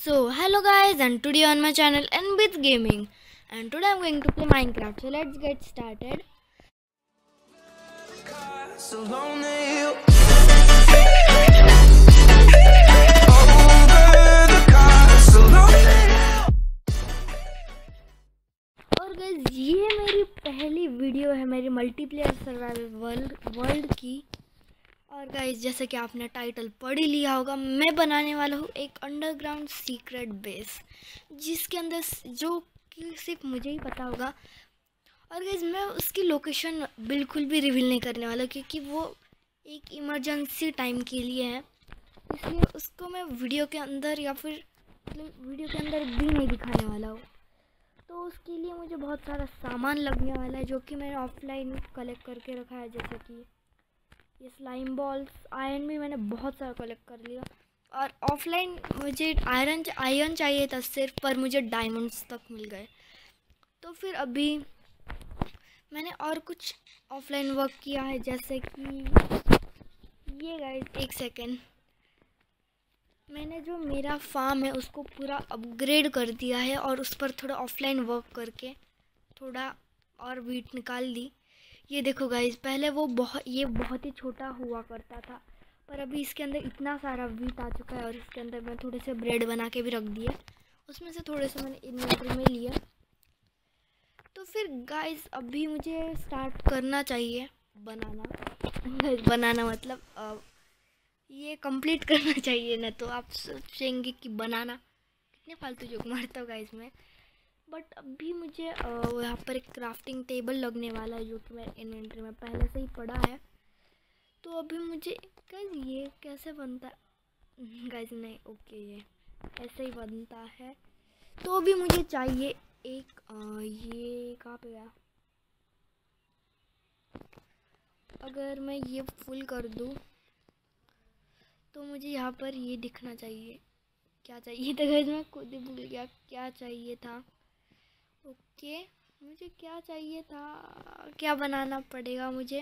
So hello guys, and today on my channel NBith Gaming, and today I'm going to play Minecraft. So let's get started. और guys ये मेरी पहली video है मेरी multiplayer survival world की। और guys जैसे कि आपने टाइटल पढ़ ही लिया होगा, मैं बनाने वाला हूँ एक अंडरग्राउंड सीक्रेट बेस, जिसके अंदर जो कि सिर्फ मुझे ही पता होगा। और गाइस मैं उसकी लोकेशन बिल्कुल भी रिवील नहीं करने वाला, क्योंकि वो एक इमरजेंसी टाइम के लिए है, इसलिए उसको मैं वीडियो के अंदर या फिर वीडियो के अंदर भी नहीं दिखाने वाला हूँ। तो उसके लिए मुझे बहुत सारा सामान लगने वाला है, जो कि मैंने ऑफलाइन कलेक्ट करके रखा है। जैसे कि ये स्लाइम बॉल्स, आयरन भी मैंने बहुत सारा कलेक्ट कर लिया। और ऑफलाइन मुझे आयरन चाहिए था सिर्फ, पर मुझे डायमंड्स तक मिल गए। तो फिर अभी मैंने और कुछ ऑफलाइन वर्क किया है, जैसे कि ये गाइस एक सेकेंड, मैंने जो मेरा फार्म है उसको पूरा अपग्रेड कर दिया है और उस पर थोड़ा ऑफलाइन वर्क करके थोड़ा और वीट निकाल दी। ये देखो गाइस, पहले ये बहुत ही छोटा हुआ करता था, पर अभी इसके अंदर इतना सारा वीट आ चुका है। और इसके अंदर मैं थोड़े से ब्रेड बना के भी रख दिए, उसमें से थोड़े से मैंने इन्वेंटरी में लिया। तो फिर गाइस अभी मुझे स्टार्ट करना चाहिए बनाना मतलब ये कंप्लीट करना चाहिए ना। तो आप सोचेंगे कि बनाना कितने फालतू जोक मारता हूँ गाइस मैं, बट अभी मुझे यहाँ पर एक क्राफ्टिंग टेबल लगने वाला है, जो कि मेरे इन्वेंटरी में पहले से ही पड़ा है। तो अभी मुझे गाइस ये कैसे बनता है गाइस, नहीं ओके ये ऐसे ही बनता है। तो अभी मुझे चाहिए एक ये कहाँ पे गया, अगर मैं ये फुल कर दूँ तो मुझे यहाँ पर ये दिखना चाहिए। क्या चाहिए था गाइस, मैं खुद ही भूल गया क्या चाहिए था। ओके मुझे क्या चाहिए था, क्या बनाना पड़ेगा मुझे।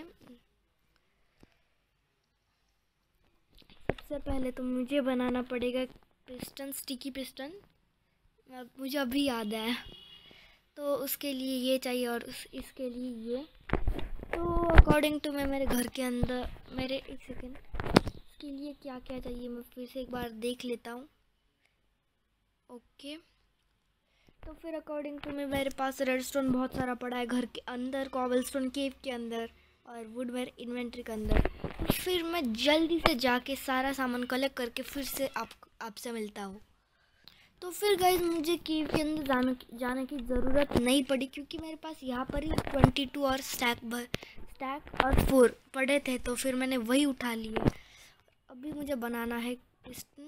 सबसे पहले तो मुझे बनाना पड़ेगा पिस्टन, स्टिकी पिस्टन, मुझे अभी याद है। तो उसके लिए ये चाहिए और इसके लिए ये। तो अकॉर्डिंग टू मैं मेरे घर के अंदर मेरे एक सेकेंड के लिए क्या क्या चाहिए मैं फिर से एक बार देख लेता हूँ। ओके तो फिर अकॉर्डिंग टू मैं मेरे पास रेडस्टोन बहुत सारा पड़ा है घर के अंदर, कॉबलस्टोन केव के अंदर और वुड मेरे इन्वेंट्री के अंदर। तो फिर मैं जल्दी से जाके सारा सामान कलेक्ट करके फिर से आपसे मिलता हूँ। तो फिर गाइस मुझे केव के अंदर जाने की ज़रूरत नहीं पड़ी, क्योंकि मेरे पास यहाँ पर ही 22 और स्टैक और 4 पड़े थे। तो फिर मैंने वही उठा लिए। अभी मुझे बनाना है पिस्टन।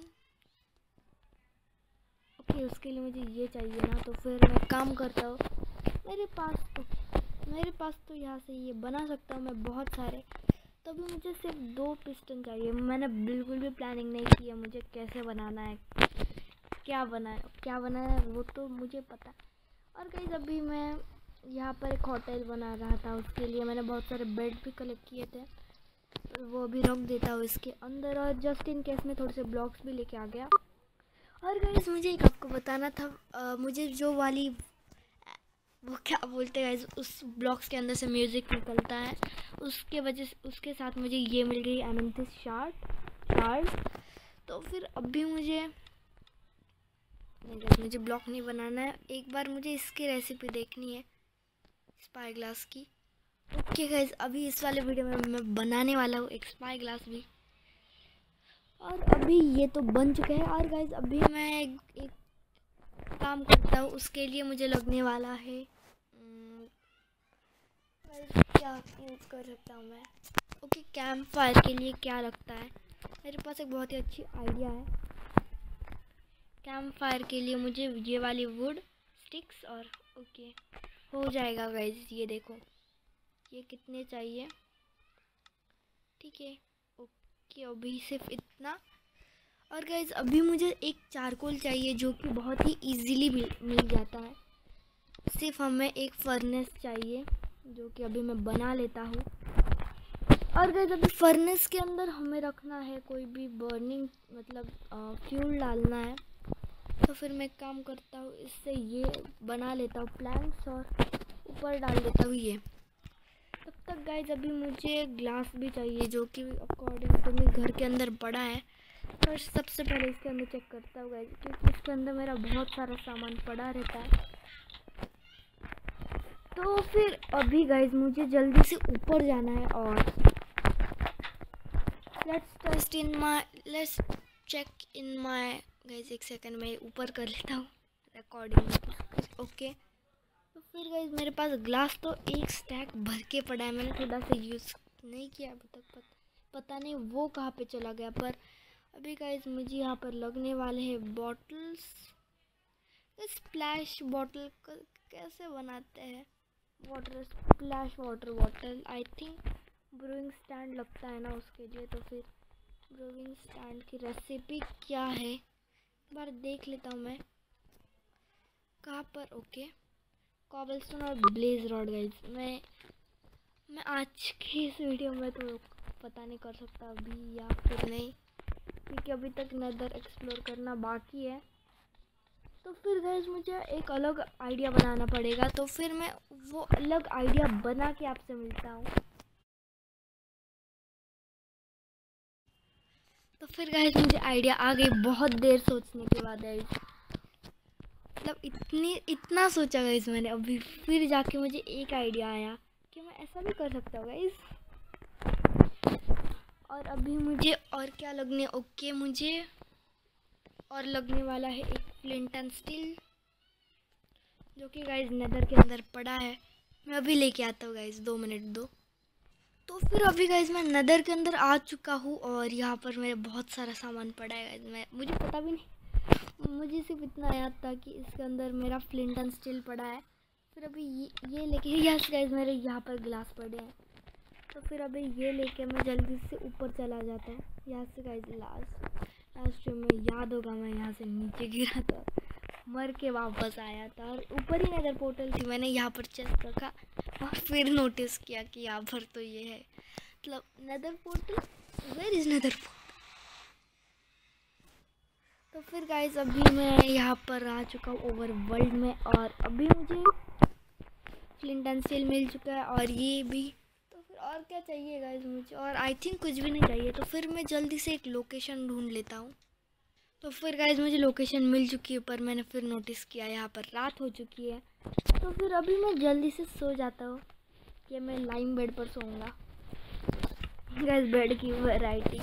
ओके उसके लिए मुझे ये चाहिए ना, तो फिर मैं काम करता हूँ। मेरे पास तो यहाँ से ये बना सकता हूँ मैं बहुत सारे। तो अभी मुझे सिर्फ 2 पिस्टन चाहिए। मैंने बिल्कुल भी प्लानिंग नहीं किया मुझे कैसे बनाना है, क्या बनाना है वो तो मुझे पता। और गाइस अभी मैं यहाँ पर एक होटल बना रहा था, उसके लिए मैंने बहुत सारे बेड भी कलेक्ट किए थे, वो भी रख देता हूँ इसके अंदर। और जस्ट इन केस में थोड़े से ब्लॉक्स भी लेके आ गया। और गाइस मुझे एक आपको बताना था, मुझे जो वाली वो क्या बोलते हैं गाइस, उस ब्लॉक्स के अंदर से म्यूज़िक निकलता है, उसके साथ मुझे ये मिल गई एमेथिस्ट शार्ड। तो फिर अभी मुझे ब्लॉक नहीं बनाना है, एक बार मुझे इसकी रेसिपी देखनी है स्पाई ग्लास की। ओके गाइस अभी इस वाले वीडियो में मैं बनाने वाला हूँ एक स्पाई ग्लास भी। और अभी ये तो बन चुका है। और गाइस अभी मैं एक काम करता हूँ, उसके लिए मुझे लगने वाला है क्या यूज़ कर सकता हूँ मैं। ओके कैंप फायर के लिए क्या लगता है, मेरे पास एक बहुत ही अच्छी आइडिया है। कैंप फायर के लिए मुझे ये वाली वुड स्टिक्स और ओके हो जाएगा गाइस। ये देखो ये कितने चाहिए, ठीक है ओके अभी सिर्फ इतना। और गाइस अभी मुझे एक चारकोल चाहिए, जो कि बहुत ही इजीली मिल जाता है। सिर्फ हमें एक फर्नेस चाहिए, जो कि अभी मैं बना लेता हूँ। और गाइस अभी फर्नेस के अंदर हमें रखना है कोई भी बर्निंग मतलब फ्यूल डालना है। तो फिर मैं एक काम करता हूँ, इससे ये बना लेता हूँ प्लैंक्स और ऊपर डाल देता हूँ ये। तब तक गाइज अभी मुझे ग्लास भी चाहिए, जो कि अकॉर्डिंग टू मी घर के अंदर पड़ा है। पर सबसे पहले इसके अंदर चेक करता हूँ गाइज, क्योंकि इसके अंदर मेरा बहुत सारा सामान पड़ा रहता है। तो फिर अभी गाइज मुझे जल्दी से ऊपर जाना है और let's check in my guys. एक सेकंड में ऊपर कर लेता हूँ रिकॉर्डिंग। ओके, तो फिर गाइज मेरे पास ग्लास तो एक स्टैक भर के पड़ा है, मैंने थोड़ा सा यूज़ नहीं किया अभी तक, पता नहीं वो कहाँ पे चला गया। पर अभी गाइज मुझे यहाँ पर लगने वाले हैं बॉटल्स। स्प्लैश बॉटल कैसे बनाते हैं? Water splash water bottle, I think brewing stand लगता है ना उसके लिए। तो फिर ब्रूइंग स्टैंड की रेसिपी क्या है एक बार देख लेता हूँ मैं, कहाँ पर। ओके, कॉबलस्टोन और ब्लेज रॉड गाइज। मैं आज की इस वीडियो में तो पता नहीं कर सकता अभी या फिर नहीं, क्योंकि अभी तक नेदर एक्सप्लोर करना बाकी है। तो फिर गाइज मुझे एक अलग आइडिया बनाना पड़ेगा, तो फिर मैं वो अलग आइडिया बना के आपसे मिलता हूँ। तो फिर गाइज मुझे आइडिया आ गई बहुत देर सोचने के बाद गाइज, मतलब इतना सोचा गाइज मैंने, अभी फिर जाके मुझे एक आइडिया आया कि मैं ऐसा भी कर सकता हूँ गाइज। और अभी मुझे और क्या लगने, ओके मुझे और लगने वाला है एक फ्लिंट एंड स्टील, जो कि गाइज नेदर के अंदर पड़ा है। मैं अभी लेके आता हूँ गाइज, 2 मिनट दो। तो फिर अभी गाइज मैं नेदर के अंदर आ चुका हूँ और यहाँ पर मेरे बहुत सारा सामान पड़ा है गाइज। मुझे पता भी नहीं, मुझे सिर्फ इतना याद था कि इसके अंदर मेरा फ्लिंट एंड स्टील पड़ा है। फिर अभी ये लेके, यस गाइज मेरे यहाँ पर ग्लास पड़े हैं। तो फिर अभी ये लेके मैं जल्दी से ऊपर चला जाता हूँ। यहाँ से गाइज लास्ट में याद होगा मैं यहाँ से नीचे गिरा था, मर के वापस आया था और ऊपर ही नेदर पोर्टल थी। मैंने यहाँ पर चेस्ट रखा और फिर नोटिस किया कि यहाँ पर तो ये है, मतलब nether portal, where is nether portal. तो फिर गाइज अभी मैं यहाँ पर आ चुका हूँ ओवर वर्ल्ड में, और अभी मुझे फ्लिंट एंड स्टील मिल चुका है और ये भी। तो फिर और क्या चाहिए गाइज मुझे? और आई थिंक कुछ भी नहीं चाहिए। तो फिर मैं जल्दी से एक लोकेशन ढूंढ लेता हूँ। तो फिर गाइज मुझे लोकेशन मिल चुकी है, पर मैंने फिर नोटिस किया यहाँ पर रात हो चुकी है। तो फिर अभी मैं जल्दी से सो जाता हूँ कि मैं लाइम बेड पर सोऊंगा। गाइज बेड की वैरायटी।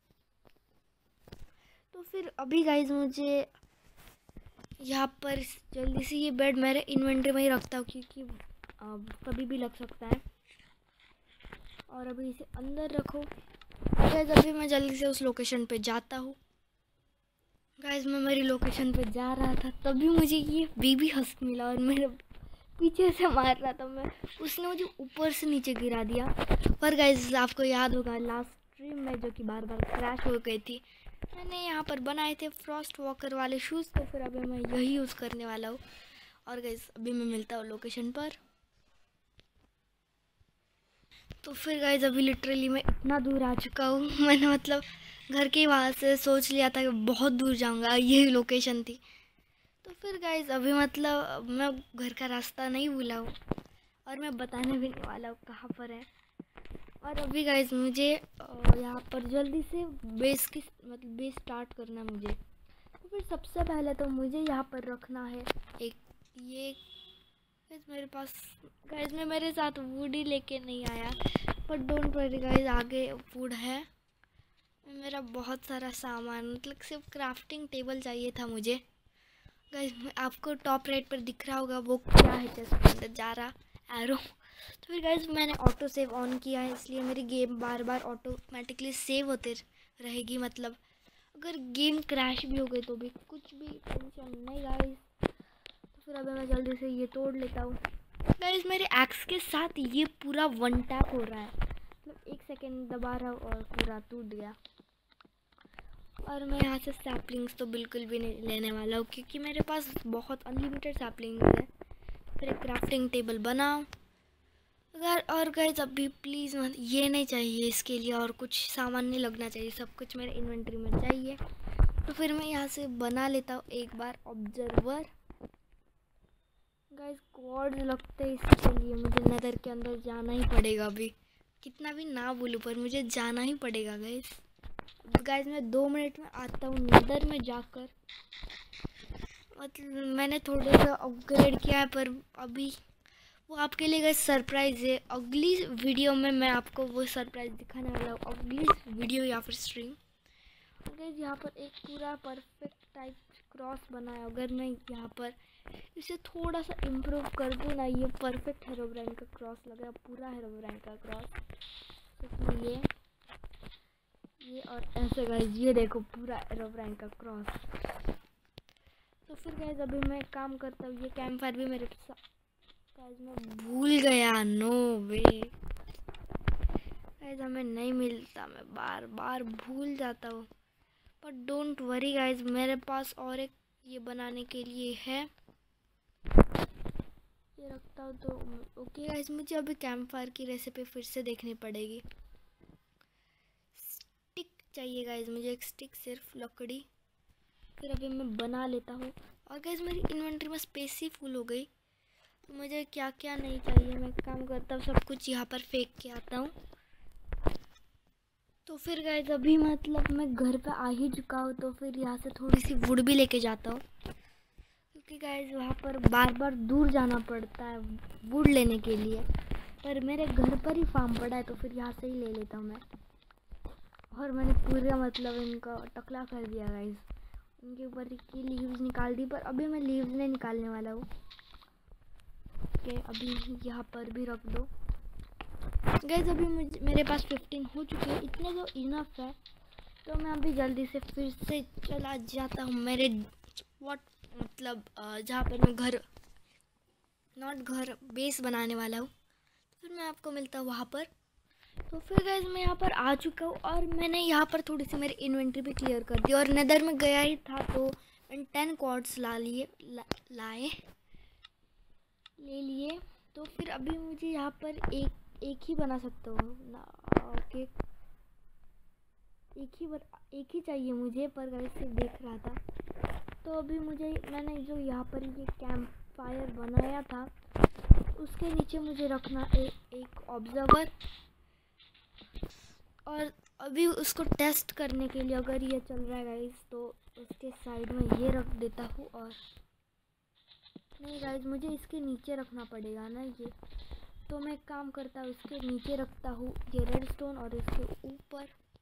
तो फिर अभी गाइज मुझे यहाँ पर जल्दी से ये बेड मेरे इन्वेंटरी में ही रखता हूँ, क्योंकि कभी भी लग सकता है। और अभी इसे अंदर रखो। गाइज अभी मैं जल्दी से उस लोकेशन पे जाता हूँ। गाइज मैं मेरी लोकेशन पे जा रहा था, तभी मुझे ये बेबी हस्क मिला और मेरे पीछे से मार रहा था। उसने मुझे ऊपर से नीचे गिरा दिया। पर गाइज आपको याद होगा लास्ट स्ट्रीम में, जो कि बार बार क्रैश हो गई थी, मैंने यहाँ पर बनाए थे फ्रॉस्ट वॉकर वाले शूज़। तो फिर अभी मैं यही यूज़ करने वाला हूँ। और गाइज अभी मैं मिलता हूँ लोकेशन पर। तो फिर गाइज अभी लिटरली मैं इतना दूर आ चुका हूँ, मैंने मतलब घर के वहाँ से सोच लिया था कि बहुत दूर जाऊँगा, यही लोकेशन थी। तो फिर गाइज अभी मतलब मैं घर का रास्ता नहीं भूला हूँ और मैं बताने भी नहीं वाला हूँ कहाँ पर है। और अभी गाइज मुझे यहाँ पर जल्दी से बेस स्टार्ट करना है मुझे। तो फिर सबसे पहले तो मुझे यहाँ पर रखना है एक ये गाइज मेरे पास। गाइज मैं मेरे साथ वुड ही लेके नहीं आया, पर डोंट वरी गाइज आगे वुड है। मेरा बहुत सारा सामान, मतलब सिर्फ क्राफ्टिंग टेबल चाहिए था मुझे। गाइज आपको टॉप राइट पर दिख रहा होगा वो क्या है, चेस्ट के अंदर जा रहा एरो। तो फिर गाइज मैंने ऑटो सेव ऑन किया है, इसलिए मेरी गेम बार बार ऑटोमेटिकली सेव होते रहेगी। मतलब अगर गेम क्रैश भी हो गई तो भी कुछ भी टेंशन नहीं गाइज। तो फिर अभी मैं जल्दी से ये तोड़ लेता हूँ। गाइज मेरे एक्स के साथ ये पूरा 1 टैप हो रहा है, मतलब 1 सेकेंड दबा रहा हूँ और पूरा टूट गया। और मैं यहाँ से सैपलिंग्स तो बिल्कुल भी नहीं लेने वाला हूँ, क्योंकि मेरे पास बहुत अनलिमिटेड सैपलिंग्स है। फिर एक क्राफ्टिंग टेबल बनाओ अगर। और गाइज अभी प्लीज़ मत, ये नहीं चाहिए इसके लिए, और कुछ सामान नहीं लगना चाहिए, सब कुछ मेरे इन्वेंटरी में चाहिए। तो फिर मैं यहाँ से बना लेता हूँ एक बार ऑब्जर्वर। गाइस कॉर्ड्स लगते हैं, इसके लिए मुझे नेदर के अंदर जाना ही पड़ेगा। अभी कितना भी ना बोलूँ पर मुझे जाना ही पड़ेगा गाइस। गाइस मैं 2 मिनट में आता हूँ नेदर में जाकर। मतलब मैंने थोड़ा सा अपग्रेड किया है पर अभी वो आपके लिए गाइस सरप्राइज़ है। अगली वीडियो में मैं आपको वो सरप्राइज़ दिखाने वाला हूँ, अगली वीडियो या फिर स्ट्रीम। गाइस यहाँ पर एक पूरा परफेक्ट टाइप क्रॉस बनाया। अगर मैं यहाँ पर इसे थोड़ा सा इम्प्रूव कर दूँ ना, ये परफेक्ट हेरोब्राइन का क्रॉस लगा, पूरा हेरोब्राइन का क्रॉस। इसमें ये और ऐसे गाइस ये देखो पूरा हेरोब्राइन का क्रॉस। तो फिर गाइस अभी मैं काम करता हूँ। ये कैंप फायर भी मेरे गाइस मैं भूल गया, नो वे गाइस हमें नहीं मिलता, मैं बार बार भूल जाता हूँ। पर डोंट वरी गाइस, मेरे पास और एक ये बनाने के लिए है, ये रखता हूँ। तो ओके गाइस मुझे अभी कैंप फायर की रेसिपी फिर से देखनी पड़ेगी। स्टिक चाहिए गाइस मुझे, एक स्टिक, सिर्फ लकड़ी। फिर अभी मैं बना लेता हूँ। और गाइस मेरी इन्वेंटरी में स्पेस ही फुल हो गई, तो मुझे क्या क्या नहीं चाहिए मैं काम करता हूँ सब कुछ यहाँ पर फेंक के आता हूँ। तो फिर गाइस अभी मतलब मैं घर पे आ ही चुका हूँ, तो फिर यहाँ से थोड़ी सी वुड भी लेके जाता हूँ, क्योंकि गाइस वहाँ पर बार बार दूर जाना पड़ता है वुड लेने के लिए। पर मेरे घर पर ही फार्म पड़ा है, तो फिर यहाँ से ही ले लेता हूँ मैं। और मैंने पूरा मतलब इनका टकला कर दिया गाइस, उनके ऊपर की लीव्स निकाल दी। पर अभी मैं लीव्स नहीं निकालने वाला हूँ। ओके अभी यहाँ पर भी रख दो गाइस। अभी मेरे पास 15 हो चुके हैं, इतने तो इनफ है। तो मैं अभी जल्दी से फिर से चला जाता हूँ मेरे स्पॉट, मतलब जहाँ पर मैं घर बेस बनाने वाला हूँ। फिर मैं आपको मिलता हूँ वहाँ पर। तो फिर गाइस मैं यहाँ पर आ चुका हूँ, और मैंने यहाँ पर थोड़ी सी मेरी इन्वेंटरी भी क्लियर कर दी। और नेदर में गया ही था, तो मैंने 10 कॉर्ड्स ले लिए। तो फिर अभी मुझे यहाँ पर एक ही बना सकता हूँ ना। ओके एक ही चाहिए मुझे, पर गाइस सिर्फ देख रहा था। तो अभी मैंने जो यहाँ पर ये कैंप फायर बनाया था, उसके नीचे मुझे रखना एक ऑब्जर्वर। और अभी उसको टेस्ट करने के लिए अगर ये चल रहा है गाइस, तो उसके साइड में ये रख देता हूँ। और नहीं गाइस मुझे इसके नीचे रखना पड़ेगा ना ये, तो मैं एक काम करता हूँ इसके नीचे रखता हूँ ये रेडस्टोन, और इसके ऊपर।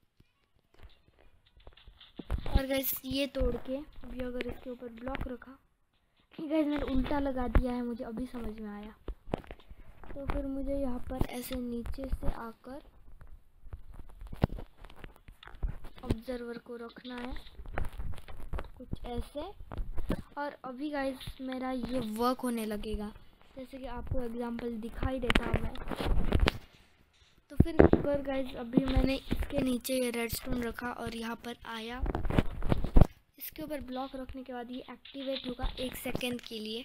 और गाइस ये तोड़ के अभी अगर इसके ऊपर ब्लॉक रखा, गाइस मैंने उल्टा लगा दिया है, मुझे अभी समझ में आया। तो फिर मुझे यहाँ पर ऐसे नीचे से आकर ऑब्जर्वर को रखना है कुछ ऐसे। और अभी गाइस मेरा ये वर्क होने लगेगा, जैसे कि आपको एग्जांपल दिखाई देता है। तो फिर गाइस अभी मैंने इसके नीचे ये रेडस्टोन रखा और यहाँ पर आया। इसके ऊपर ब्लॉक रखने के बाद ये एक्टिवेट होगा 1 सेकेंड के लिए।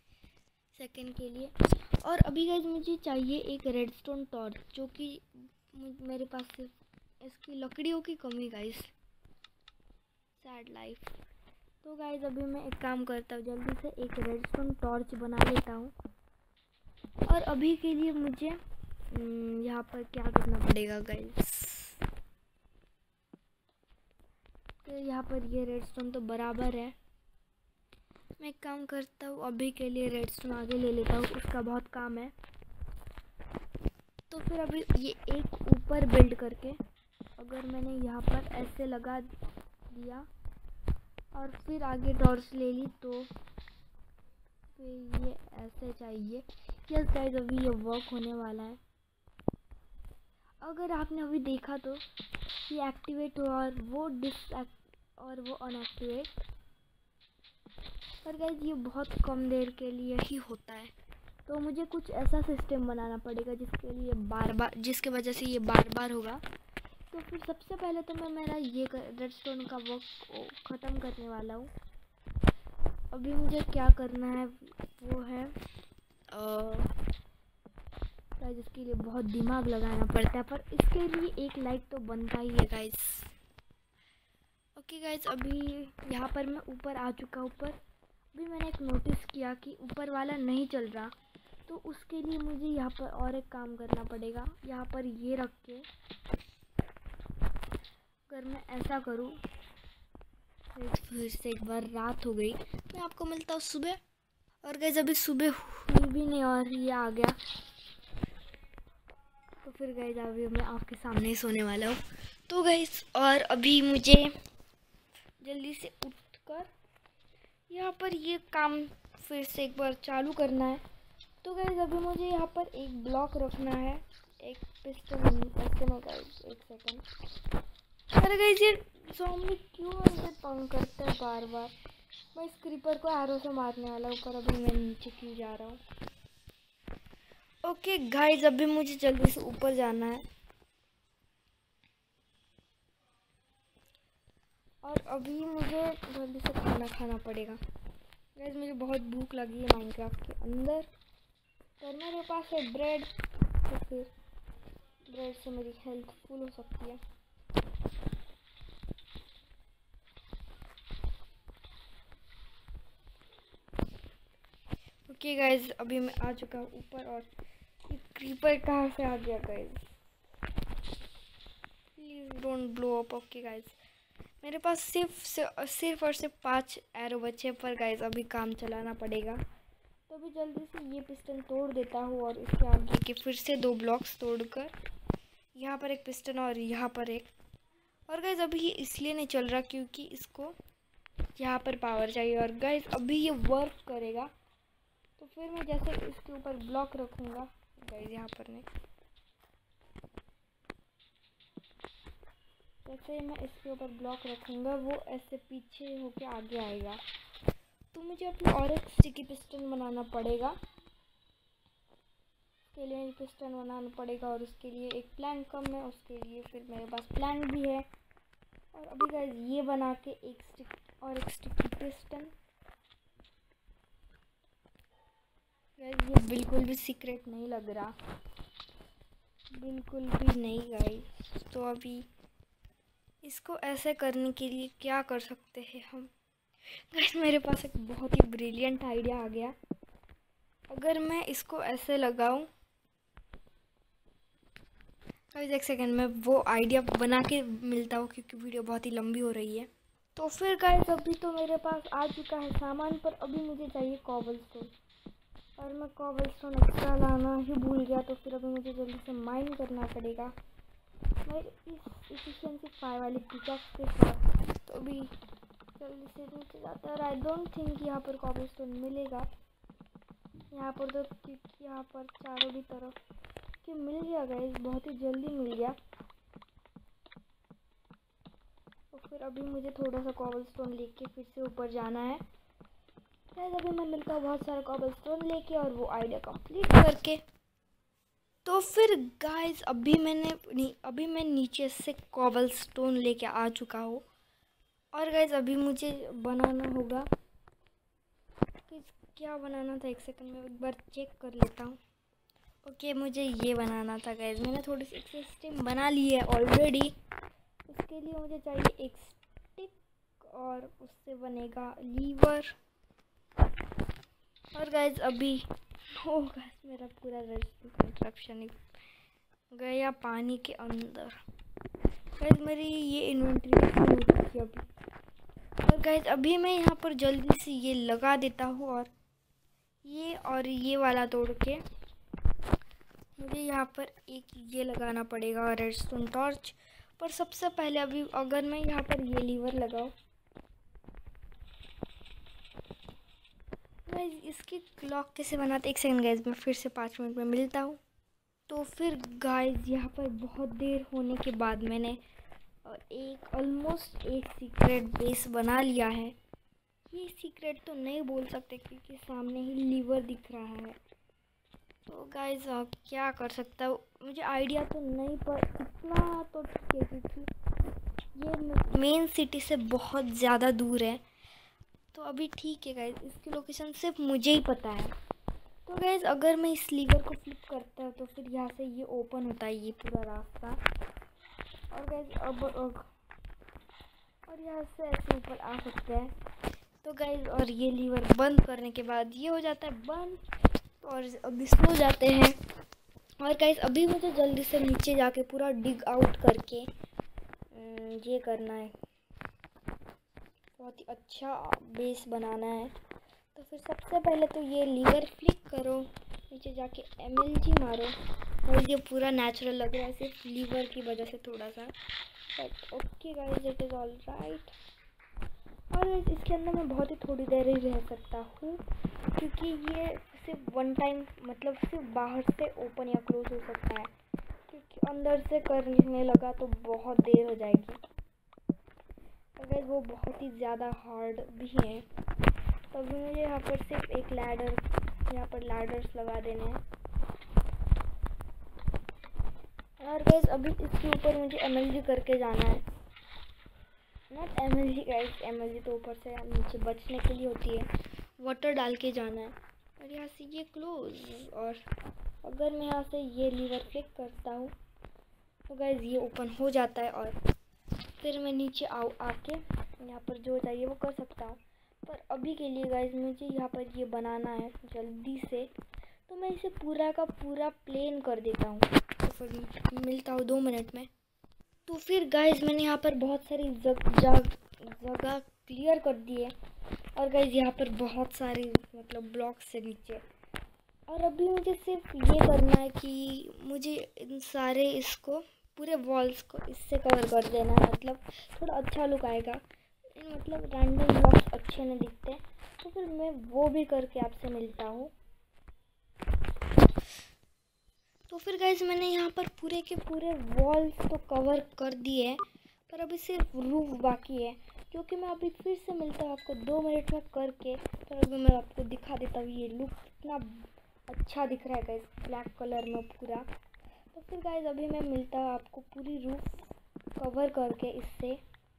और अभी गाइस मुझे चाहिए एक रेडस्टोन टॉर्च, जो कि मेरे पास सिर्फ इसकी लकड़ियों की कमी गाइस, सैड लाइफ। तो गाइस अभी मैं एक काम करता हूँ, जल्दी से एक रेडस्टोन टॉर्च बना लेता हूँ। और अभी के लिए मुझे यहाँ पर क्या करना पड़ेगा गाइस, तो यहाँ पर ये रेडस्टोन तो बराबर है। मैं एक काम करता हूँ, अभी के लिए रेडस्टोन आगे ले लेता हूँ, उसका बहुत काम है। तो फिर अभी ये एक ऊपर बिल्ड करके अगर मैंने यहाँ पर ऐसे लगा दिया और फिर आगे टॉर्च ले ली, तो फिर ये ऐसे चाहिए। यस गाइस अभी ये वर्क होने वाला है। अगर आपने अभी देखा तो ये एक्टिवेट हुआ और वो अनएक्टिवेट। पर गाइस ये बहुत कम देर के लिए ही होता है, तो मुझे कुछ ऐसा सिस्टम बनाना पड़ेगा जिसके वजह से ये बार बार होगा। तो फिर सबसे पहले तो मैं मेरा ये रेडस्टोन का वर्क ख़त्म करने वाला हूँ। अभी मुझे क्या करना है वो है जिसके लिए बहुत दिमाग लगाना पड़ता है, पर इसके लिए एक लाइट तो बनता ही है गाइस। ओके गाइज, अभी यहाँ पर मैं ऊपर आ चुका ऊपर। अभी मैंने एक नोटिस किया कि ऊपर वाला नहीं चल रहा, तो उसके लिए मुझे यहाँ पर और एक काम करना पड़ेगा। यहाँ पर ये रख के अगर मैं ऐसा करूँ, फिर से एक बार रात हो गई, मैं आपको मिलता हूँ सुबह। और गाइज अभी सुबह हुई भी नहीं और ये आ गया, तो फिर गाइज अभी मैं आपके सामने ही सोने वाला हूँ। तो गाइज और अभी मुझे जल्दी से उठकर यहाँ पर ये काम फिर से एक बार चालू करना है। तो गाइज अभी मुझे यहाँ पर एक ब्लॉक रखना है, एक पिस्टन ऐसे में। गाइज एक सेकंड, अरे गाइज ये ज़ॉम्बी क्यों ऐसे तंग करते हैं बार बार। मैं इस क्रीपर को एरो से मारने वाला हूँ, पर अभी मैं नीचे क्यों जा रहा हूँ। ओके गाइज अभी मुझे जल्दी से ऊपर जाना है, और अभी मुझे जल्दी से खाना खाना पड़ेगा। गाइज मुझे बहुत भूख लगी है माइनक्राफ्ट के अंदर, पर मेरे पास है ब्रेड, तो फिर ब्रेड से मेरी हेल्थ फुल हो सकती है। ओके गाइज अभी मैं आ चुका हूँ ऊपर, और ये क्रीपर कहाँ से आ गया guys, please don't blow up. Okay guys मेरे पास सिर्फ और सिर्फ 5 एरो बचे, पर गाइज अभी काम चलाना पड़ेगा। तो अभी जल्दी से ये पिस्टन तोड़ देता हूँ, और इसके आगे के फिर से 2 ब्लॉक्स तोड़कर यहाँ पर एक पिस्टन और यहाँ पर एक। और गाइज अभी ये इसलिए नहीं चल रहा क्योंकि इसको यहाँ पर पावर चाहिए, और गाइज अभी ये वर्क करेगा। तो फिर मैं जैसे इसके ऊपर ब्लॉक रखूँगा, गाइज यहाँ पर नहीं, जैसे मैं इसके ऊपर ब्लॉक रखूँगा वो ऐसे पीछे होके आगे आएगा। तो मुझे अपना और एक स्टिकी पिस्टन बनाना पड़ेगा, उसके लिए पिस्टन बनाना पड़ेगा, और उसके लिए एक प्लांट कम है, उसके लिए फिर मेरे पास प्लांट भी है। और अभी गाइस ये बना के एक स्टिकी पिस्टन। गाइस ये बिल्कुल भी सीक्रेट नहीं लग रहा, बिल्कुल भी नहीं गाइस। तो अभी इसको ऐसे करने के लिए क्या कर सकते हैं हम। गाइस मेरे पास एक बहुत ही ब्रिलियंट आइडिया आ गया। अगर मैं इसको ऐसे लगाऊं, गाइस एक सेकंड में वो आइडिया बना के मिलता हूँ, क्योंकि वीडियो बहुत ही लंबी हो रही है। तो फिर गाइस अभी तो मेरे पास आ चुका है सामान, पर अभी मुझे चाहिए कॉबलस्टोन, और मैं कॉबलस्टोन एक्स्ट्रा लाना ही भूल गया। तो फिर अभी मुझे जल्दी से माइन करना पड़ेगा मैं इस एफिशिएंसी 5 वाली पिकैक्स के साथ। तो अभी जल्दी से नीचे जाता है, और आई डोंट थिंक यहाँ पर कॉबलस्टोन मिलेगा यहाँ पर, तो क्योंकि यहाँ पर चारों भी तरफ कि मिल गया गाइस, बहुत ही जल्दी मिल गया। तो फिर अभी मुझे थोड़ा सा कॉबलस्टोन लेके फिर से ऊपर जाना है। गाइस अभी मैं मिलता हूँ बहुत सारा कॉबलस्टोन लेके और वो आइडिया कंप्लीट करके। तो फिर गाइस अभी मैं नीचे से कॉबलस्टोन लेके आ चुका हूँ, और गाइस अभी मुझे बनाना होगा कि क्या बनाना था। एक सेकंड में एक बार चेक कर लेता हूँ। ओके मुझे ये बनाना था गाइस, मैंने थोड़ी सी सिस्टम बना ली है ऑलरेडी। उसके लिए मुझे चाहिए एक स्टिक, और उससे बनेगा लीवर। और गाइस अभी गाइस मेरा पूरा रेस्क्यू कंस्ट्रक्शन ही गया पानी के अंदर। गाइस मेरी ये इन्वेंटरी फुल हो चुकी है अभी। और गाइस अभी मैं यहाँ पर जल्दी से ये लगा देता हूँ, और ये वाला तोड़ के मुझे यहाँ पर एक ये लगाना पड़ेगा रेडस्टोन टॉर्च। पर सबसे पहले अभी अगर मैं यहाँ पर ये लीवर लगाऊँ, गाइस इसकी क्लॉक कैसे बनाते, एक सेकंड गाइस मैं फिर से 5 मिनट में मिलता हूँ। तो फिर गाइस यहाँ पर बहुत देर होने के बाद मैंने ऑलमोस्ट एक सीक्रेट बेस बना लिया है। ये सीक्रेट तो नहीं बोल सकते क्योंकि सामने ही लीवर दिख रहा है। तो गाइस क्या कर सकता हूँ, मुझे आइडिया तो नहीं, पर इतना तो ठीक है क्योंकि ये मेन सिटी से बहुत ज़्यादा दूर है। तो अभी ठीक है गाइस, इसकी लोकेशन सिर्फ मुझे ही पता है। तो गाइस अगर मैं इस लीवर को फ्लिप करता हूँ तो फिर यहाँ से ये ओपन होता है ये पूरा रास्ता। और गाइस अब और यहाँ से ऐसे ऊपर आ सकते हैं। तो गाइस और ये लीवर बंद करने के बाद ये हो जाता है बंद। और अभी सो जाते हैं। और गाइस अभी मुझे जल्दी से नीचे जाके पूरा डिग आउट करके ये करना है, बहुत ही अच्छा बेस बनाना है। तो फिर सबसे पहले तो ये लीवर फ्लिक करो, नीचे जाके MLG मारो। और ये पूरा नेचुरल लग रहा है सिर्फ लीवर की वजह से थोड़ा सा, but okay guys it is all right. और इसके अंदर मैं बहुत ही थोड़ी देर ही रह सकता हूँ, क्योंकि ये सिर्फ वन टाइम मतलब सिर्फ बाहर से ओपन या क्लोज हो सकता है, क्योंकि अंदर से करने लगा तो बहुत देर हो जाएगी। अगर वो बहुत ही ज़्यादा हार्ड भी है। तो अभी मुझे यहाँ पर सिर्फ एक लैडर, यहाँ पर लैडर्स लगा देने हैं। और गाइस अभी इसके ऊपर मुझे MLG करके जाना है, नॉट MLG गाइस, MLG तो ऊपर से नीचे बचने के लिए होती है, वाटर डाल के जाना है। और यहाँ से ये क्लोज। और अगर मैं यहाँ से ये लीवर क्लिक करता हूँ तो गाइस ये ओपन हो जाता है। और फिर मैं नीचे आके यहाँ पर जो चाहिए वो कर सकता हूँ। पर अभी के लिए गाइस मुझे यहाँ पर ये बनाना है जल्दी से, तो मैं इसे पूरा का पूरा प्लेन कर देता हूँ। तो फिर मिलता हूँ 2 मिनट में। तो फिर गाइस मैंने यहाँ पर बहुत सारी जगह क्लियर कर दी है। और गाइस यहाँ पर बहुत सारे मतलब ब्लॉक्स से नीचे। और अभी मुझे सिर्फ ये करना है कि मुझे इन सारे इसको पूरे वॉल्स को इससे कवर कर देना है, मतलब थोड़ा अच्छा लुक आएगा, मतलब रैंडम ब्लॉक्स अच्छे नहीं दिखते। तो फिर मैं वो भी करके आपसे मिलता हूँ। तो फिर गाइस मैंने यहाँ पर पूरे के पूरे वॉल्स तो कवर कर दिए हैं, पर अभी सिर्फ रूफ बाकी है, क्योंकि मैं अभी फिर से मिलता हूँ आपको 2 मिनट में करके। तो अभी मैं आपको दिखा देता हूँ ये लुक कितना अच्छा दिख रहा है गाइस ब्लैक कलर में पूरा। तो फिर गाइस अभी मैं मिलता हूँ आपको पूरी रूफ कवर करके इससे।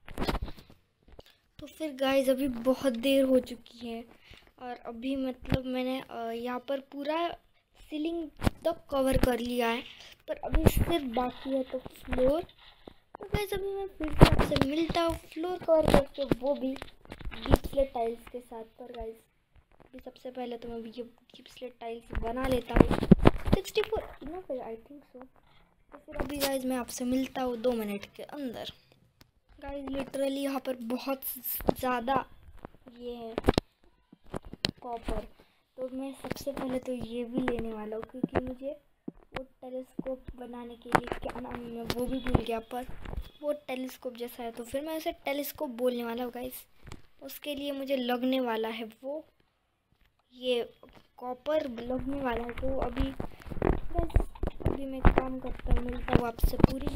तो फिर गाइस अभी बहुत देर हो चुकी है और अभी मतलब मैंने यहाँ पर पूरा सीलिंग तक कवर कर लिया है, पर अभी सिर्फ बाकी है तो फ्लोर। तो गाइस अभी मैं फिर से आपसे मिलता हूँ फ्लोर कवर करके, वो भी डीप स्लेट टाइल्स के साथ। पर गाइस अभी सबसे पहले तो मैं ये डीप स्लेट टाइल्स बना लेता हूँ। 64 इनफ है आई थिंक सो। तो फिर अभी गाइस मैं आपसे मिलता हूँ 2 मिनट के अंदर। गाइस लिटरली यहाँ पर बहुत ज़्यादा ये है कॉपर, तो मैं सबसे पहले तो ये भी लेने वाला हूँ, क्योंकि मुझे वो टेलीस्कोप बनाने के लिए क्या नाम है वो भी भूल गया, पर वो टेलीस्कोप जैसा है, तो फिर मैं उसे टेलीस्कोप बोलने वाला हूँ गाइस। उसके लिए मुझे लगने वाला है वो ये कॉपर लगने वाला है। तो अभी बस अभी मैं काम करता हूँ, मिलता हूँ आपसे पूरी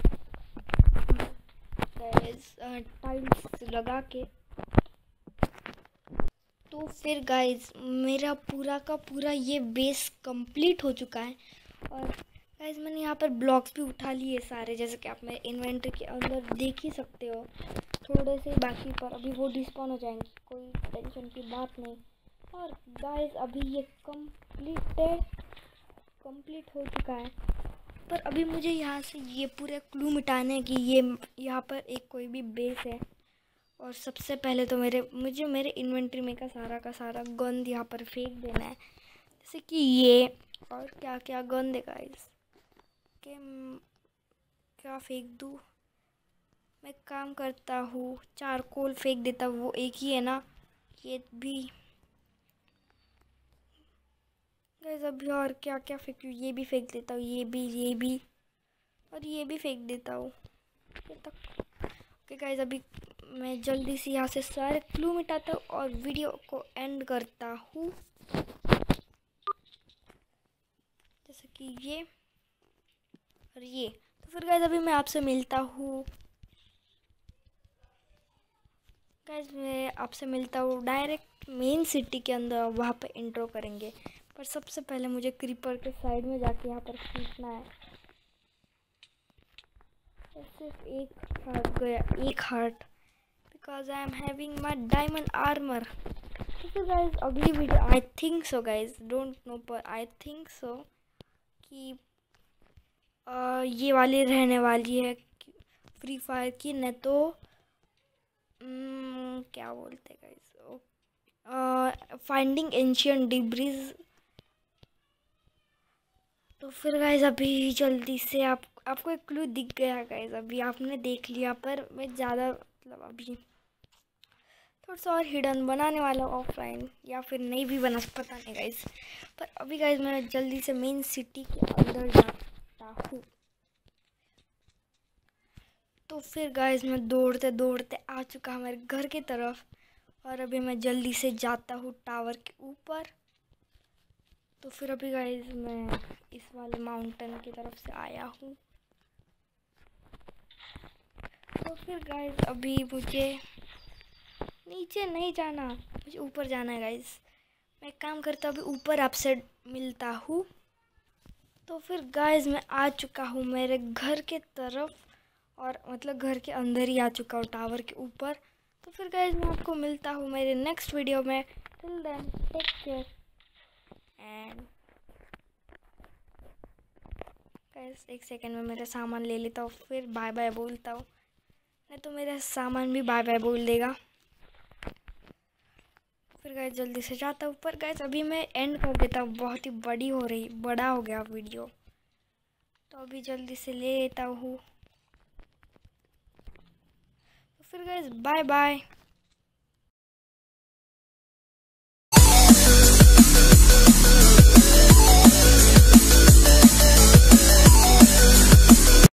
ये टाइल्स लगा के। तो फिर गाइस मेरा पूरा का पूरा ये बेस कंप्लीट हो चुका है। और गाइस मैंने यहाँ पर ब्लॉक्स भी उठा लिए सारे, जैसे कि आप मेरे इन्वेंटरी के अंदर देख ही सकते हो, थोड़े से बाकी, पर अभी वो डिस्पॉन हो जाएंगे, कोई टेंशन की बात नहीं। और गाइस अभी ये कंप्लीट हो चुका है, पर अभी मुझे यहाँ से ये पूरे क्लू मिटाने हैं कि ये यहाँ पर एक कोई भी बेस है। और सबसे पहले तो मुझे मेरे इन्वेंटरी में का सारा गंद यहाँ पर फेंक देना है, जैसे कि ये और क्या क्या गंद है गाइस के क्या फेंक दूँ। मैं काम करता हूँ चारकोल फेंक देता हूँ, वो एक ही है ना, ये भी गाइस। अभी और क्या क्या फेंकूँ, ये भी फेंक देता हूँ, ये भी और ये भी फेंक देता हूँ ये तक। ओके गाइस अभी मैं जल्दी से यहाँ से सारे क्लू मिटाता हूँ और वीडियो को एंड करता हूँ, जैसे कि ये और ये। तो फिर गाइस अभी मैं आपसे मिलता हूँ गाइस, मैं आपसे मिलता हूँ डायरेक्ट मेन सिटी के अंदर, वहाँ पे इंट्रो करेंगे। पर सबसे पहले मुझे क्रीपर के साइड में जाके यहाँ पर खींचना है। सिर्फ एक हार्ट गया, एक heart, because I am having my diamond armour. तो गाइज अगली video I think so guys don't know, पर आई थिंक सो कि ये वाली रहने वाली है फ्री फायर की, नहीं तो क्या बोलते हैं गाइस, फाइंडिंग एंशियंट डिब्रीज। तो फिर गाइस अभी जल्दी से आपको एक क्लू दिख गया गाइस, अभी आपने देख लिया, पर मैं ज़्यादा मतलब अभी थोड़ा सा और हिडन बनाने वाला हूँ ऑफलाइन, या फिर नहीं भी बना, पता नहीं गाइस। पर अभी गाइस मैं जल्दी से मेन सिटी के अंदर जाता हूँ। तो फिर गाइस मैं दौड़ते दौड़ते आ चुका हूँ मेरे घर की तरफ, और अभी मैं जल्दी से जाता हूँ टावर के ऊपर। तो फिर अभी गाइस मैं इस वाले माउंटेन की तरफ से आया हूँ। तो फिर गाइस अभी मुझे नीचे नहीं जाना, मुझे ऊपर जाना है गाइस। मैं एक काम करता हूँ, अभी ऊपर आपसे मिलता हूँ। तो फिर गाइस मैं आ चुका हूँ मेरे घर के तरफ, और मतलब घर के अंदर ही आ चुका हूँ टावर के ऊपर। तो फिर गाइस मैं आपको मिलता हूँ मेरे नेक्स्ट वीडियो में। Till then take care and guys एक सेकंड में मेरा सामान ले लेता हूँ, फिर बाय बाय बोलता हूँ, नहीं तो मेरा सामान भी बाय बाय बोल देगा। फिर गाइस जल्दी से जाता हूँ, पर गाइस अभी मैं एंड कर देता हूँ, बहुत ही बड़ा हो गया वीडियो। तो अभी जल्दी से ले लेता हूँ। तो फिर गाइस बाय बाय।